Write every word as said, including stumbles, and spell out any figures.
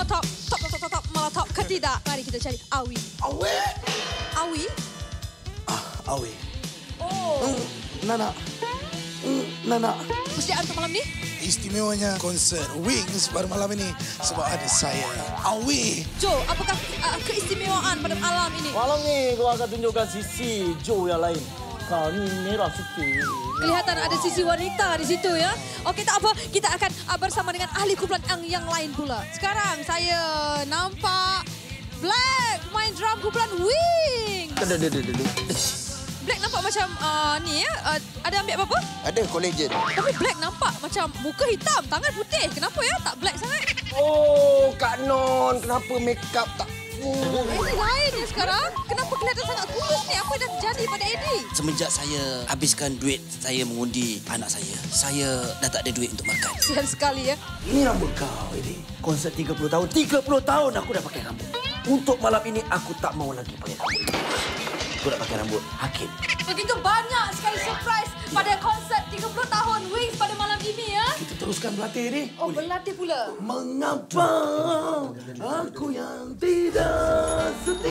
Molotov. Top, top, top, top, top. Molotov ke tidak? Mari kita cari Awi. Awi? Awi? Ah, Awi. Oh. Mm, Nana. Mm, Nana. Persediaan untuk malam ni? Istimewanya konsert Wings pada malam ini sebab ada saya, Awi. Joe, apakah uh, keistimewaan pada malam ini? Malam ni kau akan tunjukkan sisi Joe yang lain. Kau ni merah sikit. Kelihatan ada sisi wanita di situ ya. Okey, tak apa. Kita akan uh, bersama dengan ahli kumpulan yang, yang lain pula. Sekarang saya nampak Black main drum kumpulan Wings. Black nampak macam uh, ni ya. Uh, ada ambil apa-apa? Ada collagen. Tapi Black nampak macam muka hitam, tangan putih. Kenapa ya? Tak Black sangat. Oh, Kak Non, kenapa make up tak full? Eddie lain ya sekarang. Kenapa kelihatan sangat kurus ni? Apa dah terjadi pada Eddie? Semenjak saya habiskan duit saya mengundi anak saya, saya dah tak ada duit untuk makan. Kasihan sekali ya. Ini rambut kau, ini. Konsert tiga puluh tahun. tiga puluh tahun aku dah pakai rambut. Untuk malam ini, aku tak mau lagi pakai rambut. Aku nak pakai rambut Hakim. Begitu banyak sekali surprise pada konsert tiga puluh tahun Wings pada malam ini ya. Kita teruskan berlatih ni. Oh, berlatih pula. Mengapa aku yang tidak setia?